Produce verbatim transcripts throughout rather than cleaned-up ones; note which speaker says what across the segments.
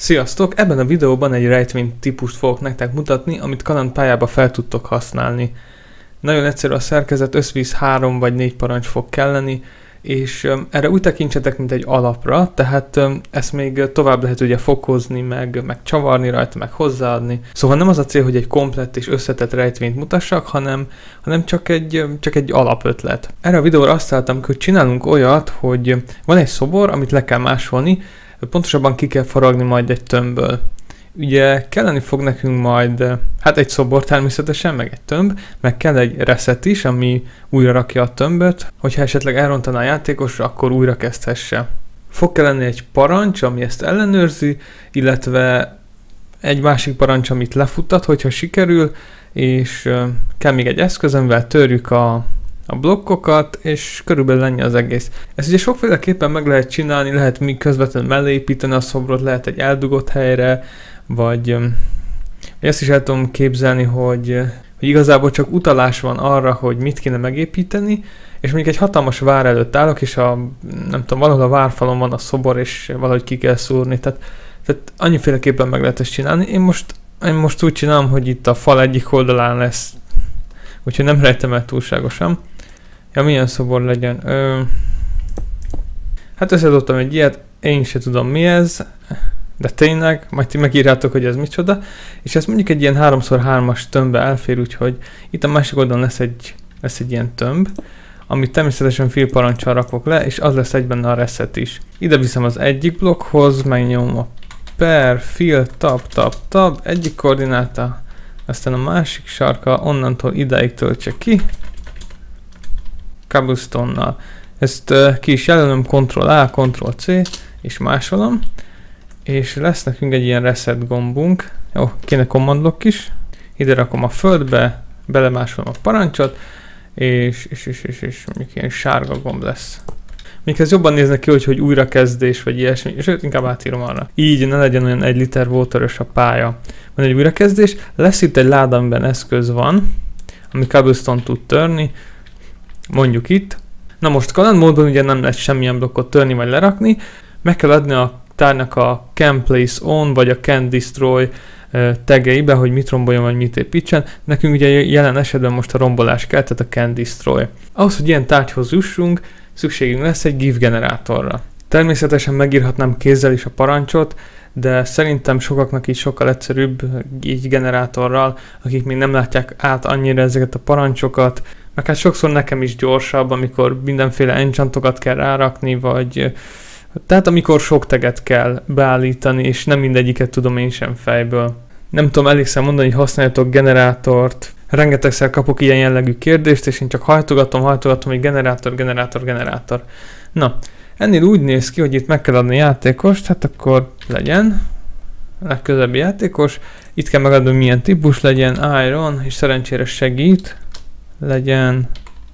Speaker 1: Sziasztok! Ebben a videóban egy rejtvény típust fogok nektek mutatni, amit kalandpályába fel tudtok használni. Nagyon egyszerű a szerkezet, összvíz három vagy négy parancs fog kelleni, és um, erre úgy tekintsetek, mint egy alapra, tehát um, ezt még tovább lehet ugye fokozni, meg, meg csavarni rajta, meg hozzáadni. Szóval nem az a cél, hogy egy komplett és összetett rejtvényt mutassak, hanem, hanem csak, egy, csak egy alapötlet. Erre a videóra azt találtam, hogy csinálunk olyat, hogy van egy szobor, amit le kell másolni, pontosabban ki kell faragni majd egy tömbből. Ugye kelleni fog nekünk majd, hát egy szobor természetesen, meg egy tömb, meg kell egy reset is, ami újra rakja a tömböt, hogyha esetleg elrontaná a játékosra, akkor újra kezdhesse. Fog kelleni egy parancs, ami ezt ellenőrzi, illetve egy másik parancs, amit lefuttat, hogyha sikerül, és kell még egy eszköz, amivel törjük a a blokkokat, és körülbelül ennyi az egész. Ezt ugye sokféleképpen meg lehet csinálni, lehet mi közvetlenül mellé építeni a szobrot, lehet egy eldugott helyre, vagy, vagy ezt is el tudom képzelni, hogy, hogy igazából csak utalás van arra, hogy mit kéne megépíteni, és mondjuk egy hatalmas vár előtt állok, és a, nem tudom, valahol a várfalon van a szobor, és valahogy ki kell szúrni, tehát, tehát annyiféleképpen meg lehet ezt csinálni. Én most, én most úgy csinálom, hogy itt a fal egyik oldalán lesz, úgyhogy nem rejtem el túlságosan. Ja, milyen szobor legyen? Ö... Hát összedobtam egy ilyet, én se tudom mi ez, de tényleg, majd ti megírjátok, hogy ez micsoda. És ez mondjuk egy ilyen három szor hármas tömbbe elfér, úgyhogy itt a másik oldalon lesz egy, lesz egy ilyen tömb, amit természetesen félparancsal rakok le, és az lesz egyben a reset is. Ide viszem az egyik blokkhoz, megnyomom a per, fill, tab, tab, tab, egyik koordináta, aztán a másik sarka, onnantól idáig töltse ki, cobblestone-nal. Ezt uh, ki is jelölöm, control A, control C, és másolom, és lesz nekünk egy ilyen reset gombunk. Jó, kéne command block is, ide rakom a földbe, belemásolom a parancsot, és, és, és, és, és mondjuk ilyen sárga gomb lesz. Még ez jobban néznek ki, hogy, hogy újrakezdés, vagy ilyesmi, sőt, inkább átírom arra. Így ne legyen olyan egy liter water-ös a pálya. Van egy újrakezdés, lesz itt egy láda, amiben eszköz van, ami cobblestone tud törni, mondjuk itt. Na most kaland módban ugye nem lehet semmilyen blokkot törni vagy lerakni, meg kell adni a tárnak a can place on vagy a can destroy tegeibe, hogy mit romboljon vagy mit építsen. Nekünk ugye jelen esetben most a rombolás kell, tehát a can destroy. Ahhoz, hogy ilyen tárgyhoz jussunk, szükségünk lesz egy gif generátorra. Természetesen megírhatnám kézzel is a parancsot, de szerintem sokaknak így sokkal egyszerűbb így generátorral, akik még nem látják át annyira ezeket a parancsokat, meg hát sokszor nekem is gyorsabb, amikor mindenféle enchantokat kell rárakni, vagy tehát amikor sok teget kell beállítani, és nem mindegyiket tudom én sem fejből. Nem tudom elégszer mondani, hogy használjatok generátort. Rengetegszer kapok ilyen jellegű kérdést, és én csak hajtogatom, hajtogatom, hogy generátor, generátor, generátor. Na, ennél úgy néz ki, hogy itt meg kell adni játékost, hát akkor legyen legközelebbi játékos. Itt kell megadni, hogy milyen típus legyen, iron, és szerencsére segít. Legyen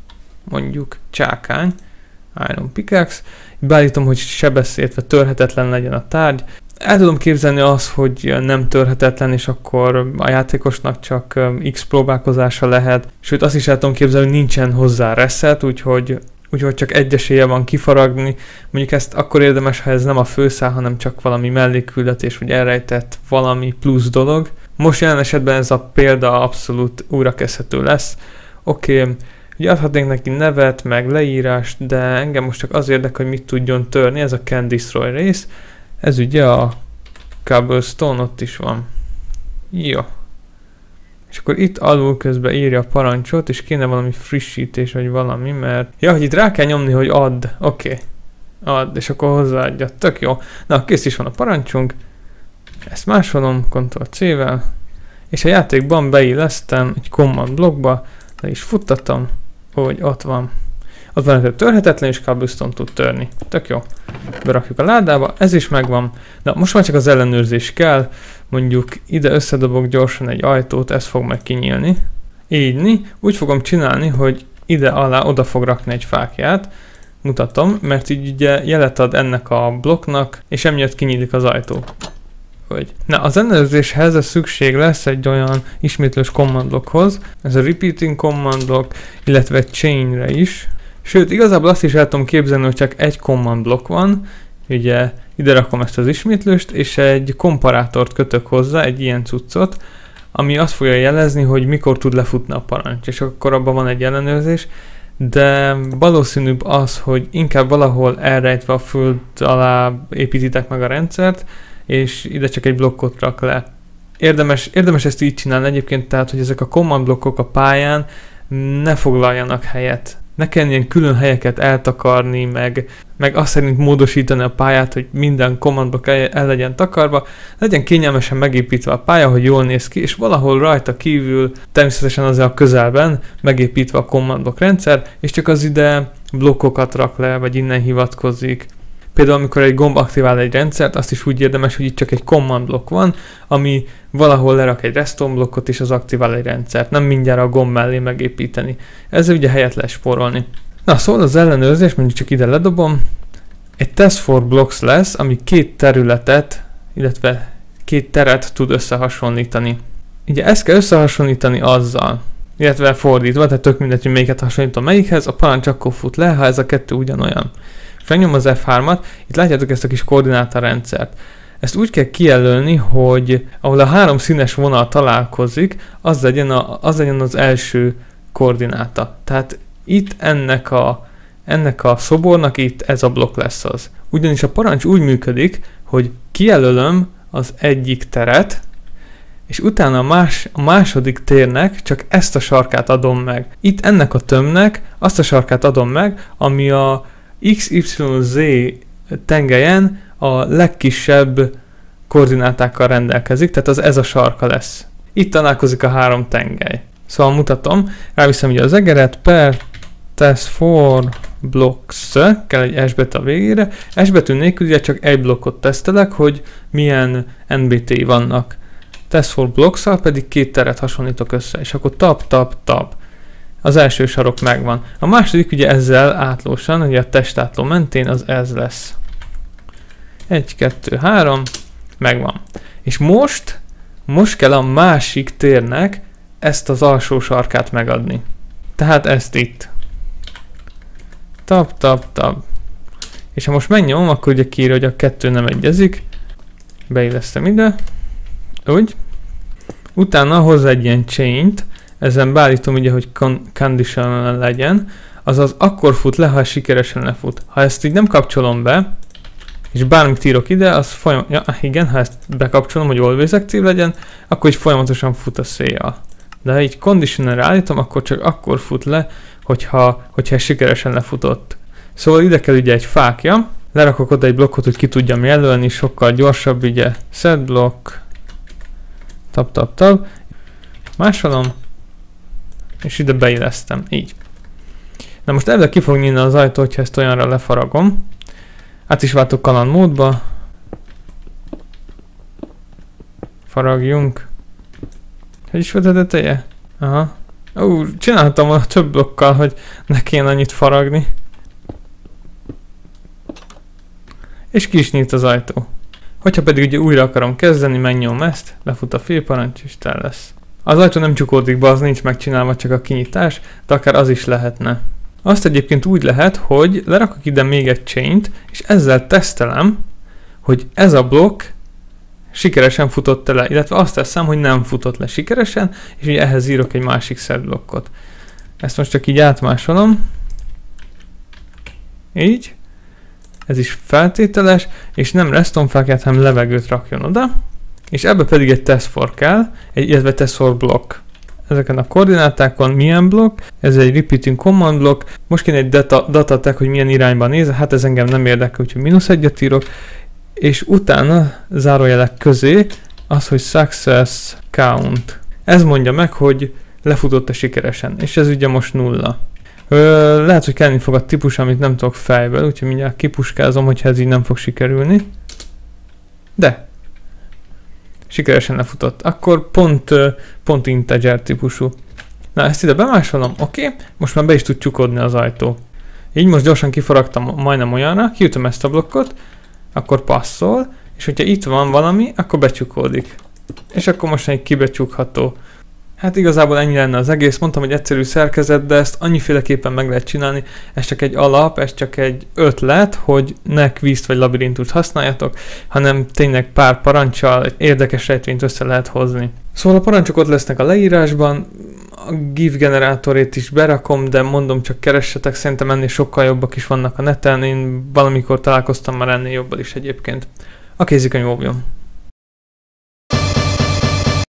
Speaker 1: mondjuk csákány, iron pickaxe. Beállítom, hogy sebezhető, vagy törhetetlen legyen a tárgy. El tudom képzelni azt, hogy nem törhetetlen, és akkor a játékosnak csak X próbálkozása lehet. Sőt, azt is el tudom képzelni, hogy nincsen hozzá reset, úgyhogy, úgyhogy csak egy esélye van kifaragni. Mondjuk ezt akkor érdemes, ha ez nem a főszál, hanem csak valami mellékküldetés, vagy elrejtett valami plusz dolog. Most jelen esetben ez a példa abszolút újrakezdhető lesz. Oké, okay. Ugye adhatnénk neki nevet, meg leírást, de engem most csak az érdekel, hogy mit tudjon törni, ez a can destroy rész. Ez ugye a cobblestone, ott is van. Jó. És akkor itt alul közben írja a parancsot, és kéne valami frissítés, vagy valami, mert... Ja, hogy itt rá kell nyomni, hogy add. Oké. Okay. Add, és akkor hozzáadja. Tök jó. Na, kész is van a parancsunk. Ezt másolom, control C-vel. És a játékban beillesztem egy command blokkba, le is futtatom, hogy ott van. Ott van, hogy törhetetlen, és cobblestone tud törni. Tök jó. Berakjuk a ládába, ez is megvan. Na, most már csak az ellenőrzés kell. Mondjuk ide összedobok gyorsan egy ajtót, ez fog meg kinyílni. Így, úgy fogom csinálni, hogy ide alá oda fog rakni egy fákját. Mutatom, mert így ugye jelet ad ennek a blokknak, és emiatt kinyílik az ajtó. Hogy. Na, az ellenőrzéshez ez szükség lesz egy olyan ismétlős command blokkhoz, ez a repeating command block, illetve chainre is. Sőt, igazából azt is el tudom képzelni, hogy csak egy command blokk van, ugye ide rakom ezt az ismétlőst, és egy komparátort kötök hozzá, egy ilyen cuccot, ami azt fogja jelezni, hogy mikor tud lefutni a parancs, és akkor abban van egy ellenőrzés, de valószínűbb az, hogy inkább valahol elrejtve a föld alá építitek meg a rendszert, és ide csak egy blokkot rak le. Érdemes, érdemes ezt így csinálni egyébként, tehát hogy ezek a command blokkok a pályán ne foglaljanak helyet. Ne kelljen ilyen külön helyeket eltakarni, meg, meg azt szerint módosítani a pályát, hogy minden command blokkok el, el legyen takarva, legyen kényelmesen megépítve a pálya, hogy jól néz ki, és valahol rajta kívül, természetesen azért a közelben megépítve a command block rendszer, és csak az ide blokkokat rak le, vagy innen hivatkozik. Például amikor egy gomb aktivál egy rendszert, azt is úgy érdemes, hogy itt csak egy command blokk van, ami valahol lerak egy redstone blokkot és az aktivál egy rendszert, nem mindjárt a gomb mellé megépíteni. Ezzel ugye helyet lehet spórolni. Na szóval az ellenőrzés, mondjuk csak ide ledobom, egy test for blocks lesz, ami két területet, illetve két teret tud összehasonlítani. Ugye ezt kell összehasonlítani azzal, illetve fordítva, tehát tök mindegy, hogy melyiket hasonlítom melyikhez, a parancs akkor fut le, ha ez a kettő ugyanolyan. Megnyom az F hármat, itt látjátok ezt a kis koordinátarendszert. Ezt úgy kell kijelölni, hogy ahol a három színes vonal találkozik, az legyen, a, az legyen az első koordináta. Tehát itt ennek a, ennek a szobornak itt ez a blokk lesz az. Ugyanis a parancs úgy működik, hogy kijelölöm az egyik teret, és utána a, más, a második térnek csak ezt a sarkát adom meg. Itt ennek a tömbnek azt a sarkát adom meg, ami a iksz ipszilon zé tengelyen a legkisebb koordinátákkal rendelkezik, tehát az ez a sarka lesz. Itt találkozik a három tengely. Szóval mutatom, ráviszem ugye az egeret, per test for blocks, kell egy S betű a végére. S betű nélkül ugye csak egy blokkot tesztelek, hogy milyen en bé té-i vannak. Test for blocks-szal pedig két teret hasonlítok össze, és akkor tab, tab, tab. Az első sarok megvan. A második ugye ezzel átlósan, ugye a testátló mentén az ez lesz. egy, kettő, három, megvan. És most, most kell a másik térnek ezt az alsó sarkát megadni. Tehát ezt itt. Tab, tab, tab. És ha most megnyomom, akkor ugye kiírja, hogy a kettő nem egyezik. Beillesztem ide. Úgy. Utána hozzá egy ilyen chain-t. Ezen beállítom ugye, hogy conditional legyen, azaz akkor fut le, ha sikeresen lefut. Ha ezt így nem kapcsolom be, és bármit írok ide, az folyam... ja, igen, ha ezt bekapcsolom, hogy always active legyen, akkor így folyamatosan fut a széjjel. De ha így conditional állítom, akkor csak akkor fut le, hogyha, hogyha sikeresen lefutott. Szóval ide kell ugye egy fákja, lerakok oda egy blokkot, hogy ki tudjam jelölni, sokkal gyorsabb, ugye set block, tab, tab, tab, másolom, és ide beillesztem, így. Na most ebben ki fog nyílni az ajtó, hogyha ezt olyanra lefaragom. Át is váltok kaland módba. Faragjunk. Hogy is volt a teteje? Aha. Ó, csináltam a több blokkal, hogy ne kéne annyit faragni. És ki is nyílt az ajtó. Hogyha pedig ugye újra akarom kezdeni, megnyomom ezt, lefut a félparancs, és tel lesz. Az ajtó nem csukódik be, az nincs megcsinálva, csak a kinyitás, de akár az is lehetne. Azt egyébként úgy lehet, hogy lerakok ide még egy chain-t, és ezzel tesztelem, hogy ez a blokk sikeresen futott le, illetve azt teszem, hogy nem futott le sikeresen, és ugye ehhez írok egy másik set blokkot. Ezt most csak így átmásolom. Így. Ez is feltételes, és nem redstone fákját, hanem levegőt rakjon oda. És ebbe pedig egy test for kell, egy, illetve test for block. Ezeken a koordinátákon milyen blokk, ez egy repeating command block, most kéne egy data, data tag, hogy milyen irányba néz, hát ez engem nem érdekel, úgyhogy mínusz egyet írok, és utána zárójelek közé az, hogy success count. Ez mondja meg, hogy lefutott-e sikeresen, és ez ugye most nulla. Ö, lehet, hogy kelleni fog a típus, amit nem tudok fejből, úgyhogy mindjárt kipuskázom, hogyha ez így nem fog sikerülni. De sikeresen lefutott. Akkor pont, pont integer típusú. Na, ezt ide bemásolom, oké, okay. Most már be is tud csukodni az ajtó. Így most gyorsan kifaragtam majdnem olyanra, kiütöm ezt a blokkot, akkor passzol, és hogyha itt van valami, akkor becsukódik. És akkor most egy kibecsukható. Hát igazából ennyi lenne az egész, mondtam, hogy egyszerű szerkezet, de ezt annyiféleképpen meg lehet csinálni, ez csak egy alap, ez csak egy ötlet, hogy ne kvízt vagy labirintust használjatok, hanem tényleg pár parancsal egy érdekes rejtvényt össze lehet hozni. Szóval a parancsok ott lesznek a leírásban, a GIF generátorét is berakom, de mondom, csak keressetek, szerintem ennél sokkal jobbak is vannak a neten, én valamikor találkoztam már ennél jobbal is egyébként. A kézikönyv óvjon!